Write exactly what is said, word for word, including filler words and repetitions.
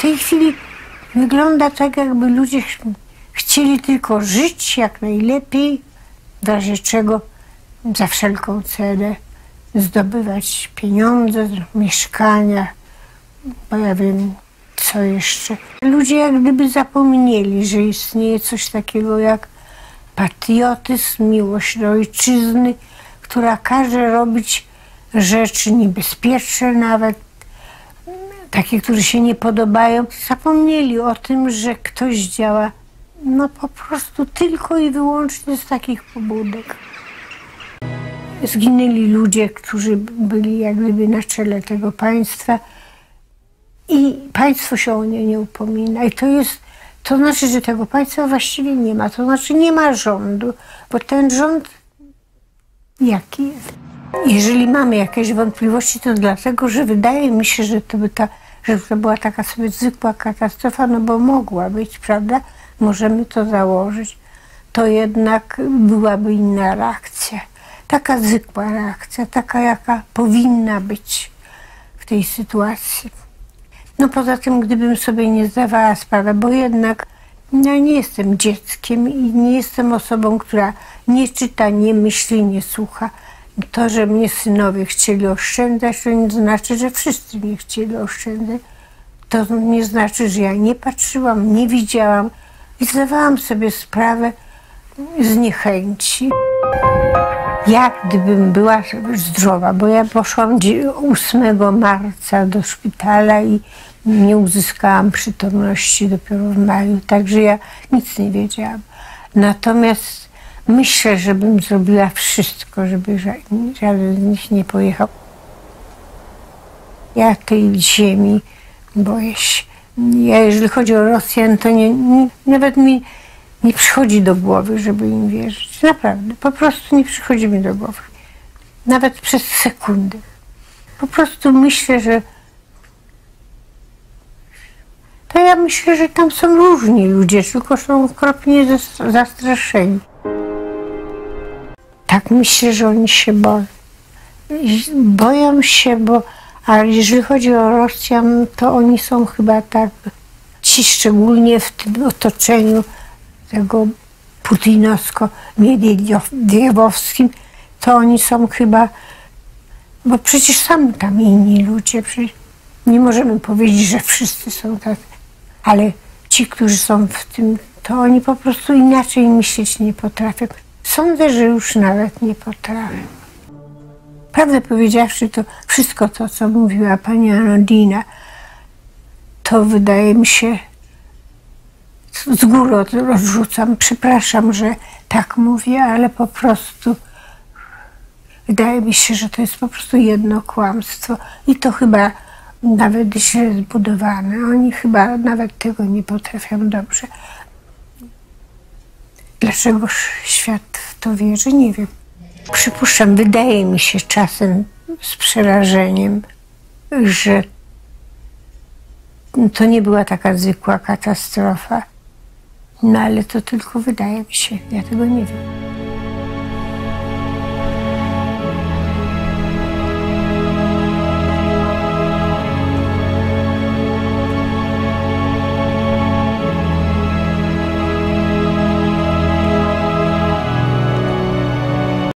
tej chwili wygląda tak, jakby ludzie ch chcieli tylko żyć jak najlepiej, w razie czego za wszelką cenę zdobywać pieniądze, mieszkania, bo ja wiem, co jeszcze. Ludzie jak gdyby zapomnieli, że istnieje coś takiego jak patriotyzm, miłość do ojczyzny, która każe robić rzeczy niebezpieczne nawet, takie, które się nie podobają. Zapomnieli o tym, że ktoś działa no po prostu tylko i wyłącznie z takich pobudek. Zginęli ludzie, którzy byli jak gdyby na czele tego państwa i państwo się o nie nie upomina. I to jest, to znaczy, że tego państwa właściwie nie ma. To znaczy nie ma rządu, bo ten rząd jaki jest? Jeżeli mamy jakieś wątpliwości, to dlatego, że wydaje mi się, że to, by ta, że to była taka sobie zwykła katastrofa, no bo mogła być, prawda? Możemy to założyć. To jednak byłaby inna reakcja. Taka zwykła reakcja, taka jaka powinna być w tej sytuacji. No poza tym, gdybym sobie nie zdawała sprawy, bo jednak ja nie jestem dzieckiem i nie jestem osobą, która nie czyta, nie myśli, nie słucha. To, że mnie synowie chcieli oszczędzać, to nie znaczy, że wszyscy nie chcieli oszczędzać. To nie znaczy, że ja nie patrzyłam, nie widziałam i zdawałam sobie sprawę z niechęci. Ja, gdybym była zdrowa, bo ja poszłam ósmego marca do szpitala i nie uzyskałam przytomności dopiero w maju, także ja nic nie wiedziałam. Natomiast myślę, żebym zrobiła wszystko, żeby żaden z nich nie pojechał. Ja tej ziemi boję się. Ja, jeżeli chodzi o Rosjan, to nie, nie, nawet mi nie przychodzi do głowy, żeby im wierzyć. Naprawdę, po prostu nie przychodzi mi do głowy. Nawet przez sekundę. Po prostu myślę, że to ja myślę, że tam są różni ludzie, tylko są okropnie zastraszeni. Tak myślę, że oni się boją. Boją się, bo ale jeżeli chodzi o Rosjan, to oni są chyba tak, ci szczególnie w tym otoczeniu tego putinowsko-miediewowskim, to oni są chyba, bo przecież są tam inni ludzie, przecież nie możemy powiedzieć, że wszyscy są tacy, ale ci, którzy są w tym, to oni po prostu inaczej myśleć nie potrafią. Sądzę, że już nawet nie potrafią. Prawdę powiedziawszy, to wszystko to, co mówiła pani Anodina, to wydaje mi się, z góry odrzucam, przepraszam, że tak mówię, ale po prostu wydaje mi się, że to jest po prostu jedno kłamstwo i to chyba nawet źle zbudowane. Oni chyba nawet tego nie potrafią dobrze. Dlaczego świat w to wierzy? Nie wiem. Przypuszczam, wydaje mi się czasem z przerażeniem, że to nie była taka zwykła katastrofa. No ale to tylko wydaje mi się, ja tego nie wiem.